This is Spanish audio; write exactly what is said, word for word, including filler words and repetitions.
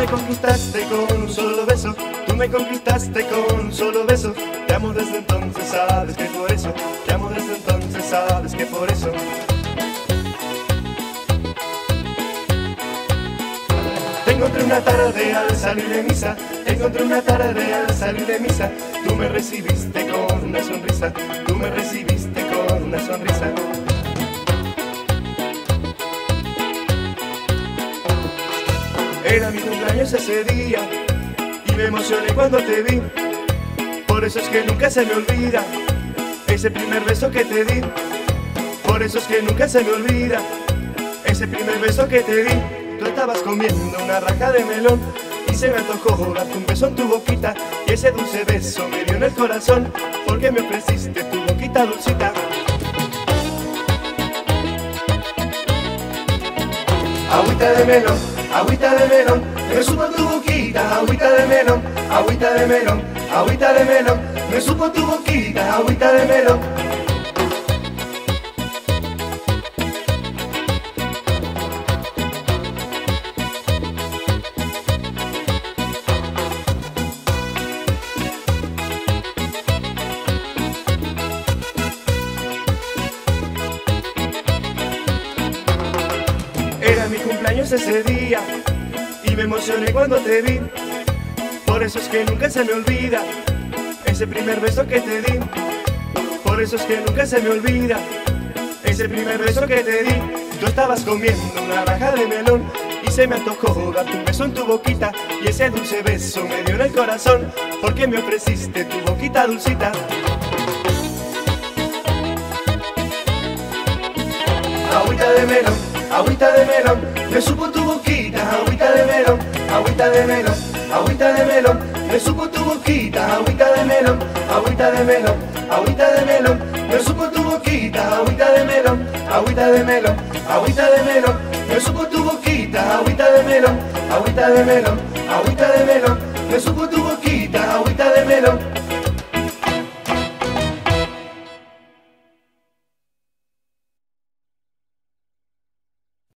me conquistaste con un solo beso, tú me conquistaste con un solo beso. Te amo desde entonces, sabes que por eso, te amo desde entonces, sabes que por eso. Te encontré una tarde al salir de misa, te encontré una tarde al salir de misa. Tú me recibiste con una sonrisa, tú me recibiste con una sonrisa. Era mi cumpleaños ese día y me emocioné cuando te vi. Por eso es que nunca se me olvida ese primer beso que te di. Por eso es que nunca se me olvida ese primer beso que te di. Tú estabas comiendo una raja de melón y se me antojó darte un beso en tu boquita. Y ese dulce beso me dio en el corazón porque me ofreciste tu boquita dulcita. Agüita de melón, agüita de melón, me supo tu boquita. Agüita de melón, agüita de melón, agüita de melón, me supo tu boquita. Agüita de melón. Era mi cumpleaños ese día y me emocioné cuando te vi. Por eso es que nunca se me olvida ese primer beso que te di. Por eso es que nunca se me olvida ese primer beso que te di. Tú estabas comiendo una raja de melón y se me antojó darte un beso en tu boquita. Y ese dulce beso me dio en el corazón porque me ofreciste tu boquita dulcita. Agüita de melón, agüita de melón, me supo tu boquita. Agüita de melón, agüita de melón, agüita de melón, me supo tu boquita. Agüita de melón, agüita de melón, agüita de melón, me supo tu boquita. Agüita de melón, agüita de melón, agüita de melón, me supo tu boquita. Agüita de melón, agüita de melón, agüita de melón, me supo tu boquita. Agüita de melón.